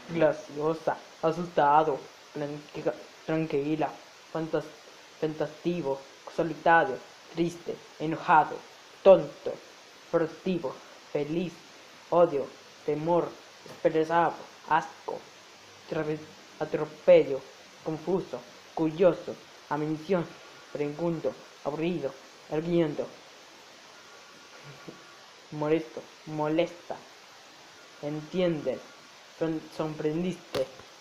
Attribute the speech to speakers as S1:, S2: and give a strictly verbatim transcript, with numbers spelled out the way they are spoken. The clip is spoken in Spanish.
S1: graciosa, asustado, tranqui- tranquila, fantas- fantasivo, solitario, triste, enojado, tonto, furtivo, feliz, odio, temor, esperanzado, asco, Traves- atropello, confuso, curioso, ambición, pregunto, aburrido, argumento, molesto, molesta, entiendes, Son- sorprendiste,